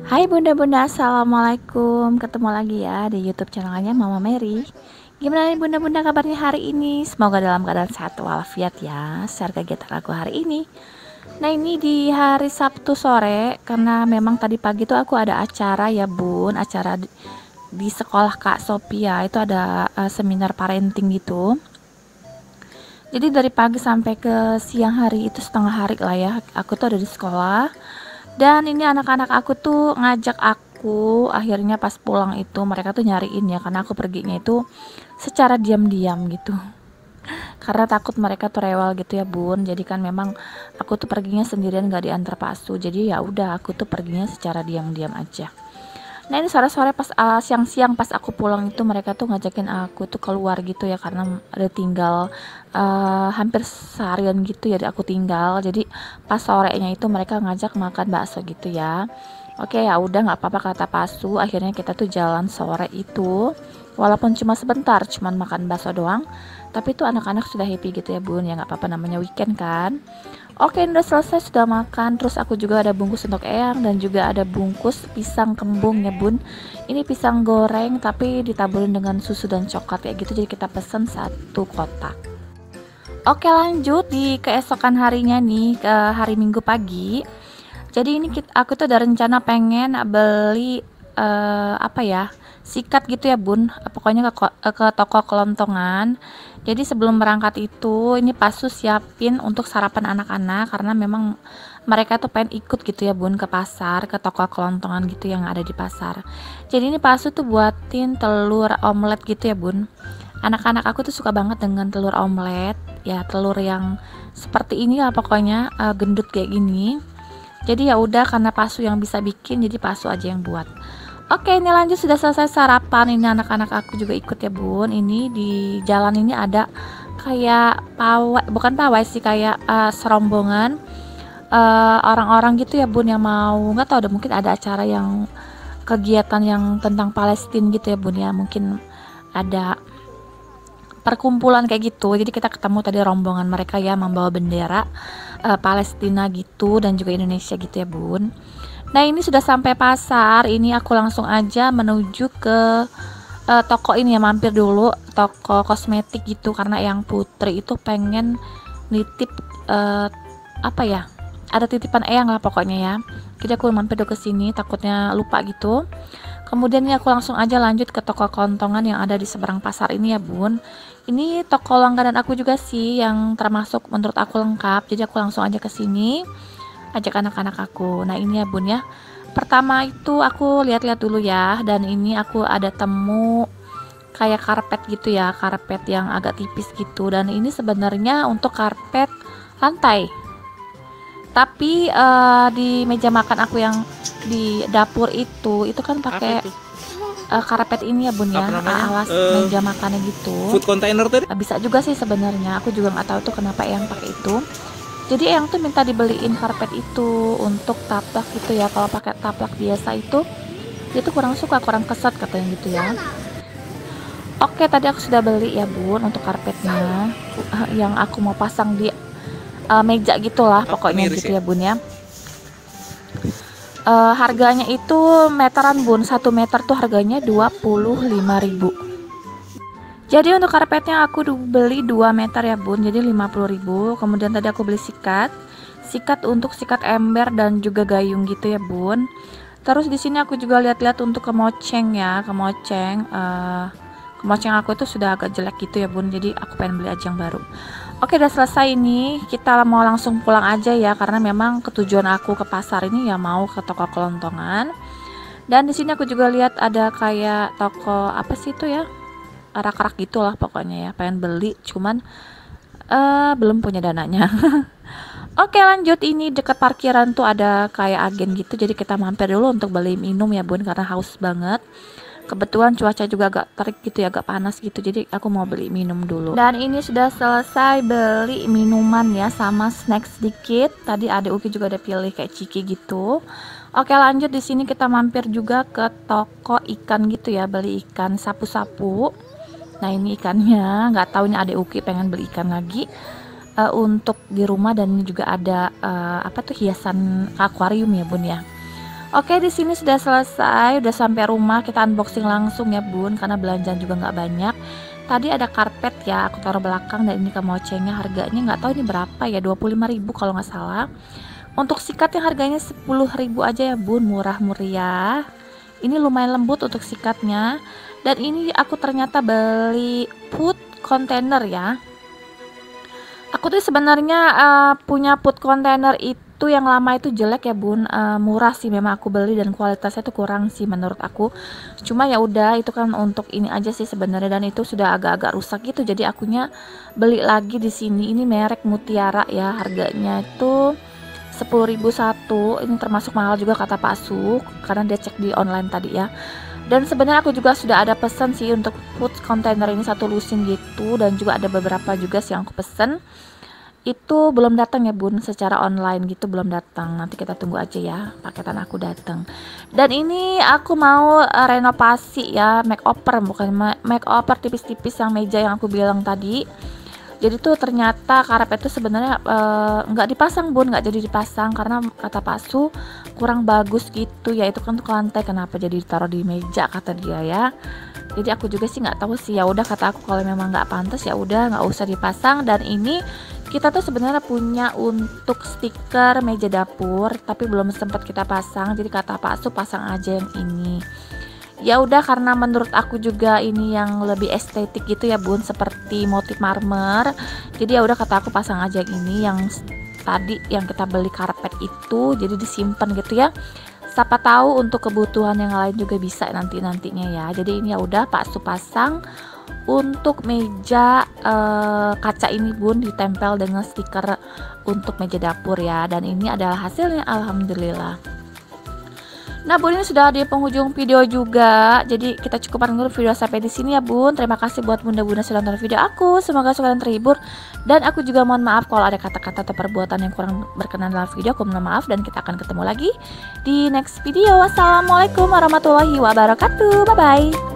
Hai bunda-bunda, assalamualaikum. Ketemu lagi ya di YouTube channelnya Mama Mary. Gimana nih bunda-bunda kabarnya hari ini? Semoga dalam keadaan sehat walafiat ya. Share kegiatan aku hari ini. Nah ini di hari Sabtu sore, karena memang tadi pagi tuh aku ada acara ya bun, acara di sekolah Kak Sophia itu ada seminar parenting gitu. Jadi dari pagi sampai ke siang hari itu setengah hari lah ya. Aku tuh ada di sekolah. Dan ini anak-anak aku tuh ngajak aku, akhirnya pas pulang itu mereka tuh nyariin ya, karena aku perginya itu secara diam-diam gitu. Karena takut mereka tuh rewel gitu ya bun. Jadi kan memang aku tuh perginya sendirian gak diantar Pak Su. Jadi ya udah aku tuh perginya secara diam-diam aja. Nah ini sore-sore pas siang-siang pas aku pulang itu mereka tuh ngajakin aku tuh keluar gitu ya, karena ada tinggal hampir seharian gitu ya aku tinggal. Jadi pas sorenya itu mereka ngajak makan bakso gitu ya. Oke ya udah nggak apa-apa kata Pasu. Akhirnya kita tuh jalan sore itu. Walaupun cuma sebentar, cuman makan bakso doang. Tapi tuh anak-anak sudah happy gitu ya bun. Ya nggak apa-apa, namanya weekend kan. Oke, udah selesai, sudah makan. Terus aku juga ada bungkus untuk eyang dan juga ada bungkus pisang kembung ya bun. Ini pisang goreng tapi ditaburin dengan susu dan coklat ya gitu. Jadi kita pesen satu kotak. Oke, lanjut di keesokan harinya nih, ke hari Minggu pagi. Jadi ini aku tuh ada rencana pengen beli apa ya, sikat gitu ya bun. Pokoknya ke toko kelontongan. Jadi sebelum berangkat itu ini Pasu siapin untuk sarapan anak-anak, karena memang mereka tuh pengen ikut gitu ya bun ke pasar, ke toko kelontongan gitu yang ada di pasar. Jadi ini Pasu tuh buatin telur omelet gitu ya bun. Anak-anak aku tuh suka banget dengan telur omelet ya, telur yang seperti ini lah pokoknya, gendut kayak gini. Jadi ya udah, karena Pasu yang bisa bikin jadi Pasu aja yang buat. Oke, ini lanjut, sudah selesai sarapan. Ini anak-anak aku juga ikut ya bun. Ini di jalan ini ada kayak pawai, bukan pawai sih, kayak serombongan orang-orang gitu ya bun, yang mau, nggak tahu, ada mungkin ada acara yang kegiatan yang tentang Palestina gitu ya bun ya. Mungkin ada perkumpulan kayak gitu. Jadi kita ketemu tadi rombongan mereka ya, membawa bendera Palestina gitu dan juga Indonesia gitu ya bun. Nah ini sudah sampai pasar. Ini aku langsung aja menuju ke toko ini ya, mampir dulu toko kosmetik gitu, karena yang Putri itu pengen nitip apa ya, ada titipan eyang lah pokoknya ya. Jadi aku mampir dulu ke sini, takutnya lupa gitu. Kemudian ini aku langsung aja lanjut ke toko kelontongan yang ada di seberang pasar ini ya bun. Ini toko langganan aku juga sih, yang termasuk menurut aku lengkap. Jadi aku langsung aja ke sini, ajak anak-anak aku. Nah ini ya bun ya. Pertama itu aku lihat-lihat dulu ya, dan ini aku ada temu kayak karpet gitu ya, karpet yang agak tipis gitu. Dan ini sebenarnya untuk karpet lantai. Tapi di meja makan aku yang di dapur itu kan Apa pakai itu? karpet ini ya bun ya, Apa namanya? alas meja makannya gitu. Food container tadi? Bisa juga sih sebenarnya, aku juga nggak tahu tuh kenapa yang pakai itu. Jadi yang tuh minta dibeliin karpet itu untuk taplak gitu ya. Kalau pakai taplak biasa itu kurang suka, kurang keset katanya gitu ya. Oke, tadi aku sudah beli ya bun untuk karpetnya, yang aku mau pasang di meja gitulah pokoknya miris gitu ya? ya bun ya. Harganya itu meteran bun, 1 meter tuh harganya 25.000. Jadi untuk karpetnya aku beli 2 meter ya bun, jadi 50.000. Kemudian tadi aku beli sikat untuk sikat ember dan juga gayung gitu ya bun. Terus di sini aku juga lihat-lihat untuk kemoceng ya, kemoceng aku itu sudah agak jelek gitu ya bun, jadi aku pengen beli aja yang baru. Oke, udah selesai ini, kita mau langsung pulang aja ya, karena memang ketujuan aku ke pasar ini ya mau ke toko kelontongan. Dan di sini aku juga lihat ada kayak toko apa sih itu ya, rak-rak gitulah pokoknya ya, pengen beli cuman belum punya dananya. Oke, lanjut, ini dekat parkiran tuh ada kayak agen gitu, jadi kita mampir dulu untuk beli minum ya bun, karena haus banget. Kebetulan cuaca juga agak terik gitu ya, agak panas gitu, jadi aku mau beli minum dulu. Dan ini sudah selesai beli minuman ya, sama snack sedikit. Tadi ada Uki juga ada pilih kayak ciki gitu. Oke, lanjut, di sini kita mampir juga ke toko ikan gitu ya, beli ikan sapu-sapu. Nah ini ikannya, nggak tahu, ini ada Uki pengen beli ikan lagi untuk di rumah. Dan ini juga ada apa tuh, hiasan akuarium ya bun ya. Oke, di sini sudah selesai, udah sampai rumah. Kita unboxing langsung ya bun, karena belanjaan juga nggak banyak. Tadi ada karpet ya, aku taruh belakang, dan ini kemocengnya harganya nggak tahu ini berapa ya, 25.000 kalau nggak salah. Untuk sikatnya harganya 10.000 aja ya bun, murah meriah. Ini lumayan lembut untuk sikatnya. Dan ini aku ternyata beli food container ya. Aku tuh sebenarnya punya food container itu yang lama itu jelek ya bun, murah sih memang aku beli dan kualitasnya tuh kurang sih menurut aku. Cuma ya udah itu kan untuk ini aja sih sebenarnya, dan itu sudah agak-agak rusak gitu, jadi akunya beli lagi di sini. Ini merek Mutiara ya, harganya itu 10.000 satu. Ini termasuk mahal juga kata Pak Su, karena dia cek di online tadi ya. Dan sebenarnya aku juga sudah ada pesan sih untuk food container ini, satu lusin gitu, dan juga ada beberapa juga sih yang aku pesen. Itu belum datang ya bun, secara online gitu belum datang. Nanti kita tunggu aja ya paketan aku datang. Dan ini aku mau renovasi ya, makeover, bukan makeover tipis-tipis yang meja yang aku bilang tadi. Jadi tuh ternyata karpet itu sebenarnya nggak dipasang bun, nggak jadi dipasang karena kata Pak Su kurang bagus gitu ya. Itu kan tuh lantai, kenapa jadi ditaruh di meja kata dia ya. Jadi aku juga sih nggak tahu sih, ya udah kata aku kalau memang nggak pantas ya udah nggak usah dipasang. Dan ini kita tuh sebenarnya punya untuk stiker meja dapur tapi belum sempat kita pasang, jadi kata Pak Su pasang aja yang ini. Ya udah, karena menurut aku juga ini yang lebih estetik gitu ya bun, seperti motif marmer. Jadi ya udah kata aku pasang aja yang ini, yang tadi yang kita beli karpet itu, jadi disimpan gitu ya. Siapa tahu untuk kebutuhan yang lain juga bisa nantinya ya. Jadi ini ya udah Pak Su pasang untuk meja kaca ini bun, ditempel dengan stiker untuk meja dapur ya. Dan ini adalah hasilnya, alhamdulillah. Nah bun, ini sudah di penghujung video juga, jadi kita cukupkan dulu video sampai di sini ya bun. Terima kasih buat bunda-bunda sudah nonton video aku, semoga kalian terhibur. Dan aku juga mohon maaf kalau ada kata-kata atau perbuatan yang kurang berkenan dalam video, aku mohon maaf. Dan kita akan ketemu lagi di next video. Wassalamualaikum warahmatullahi wabarakatuh, bye bye.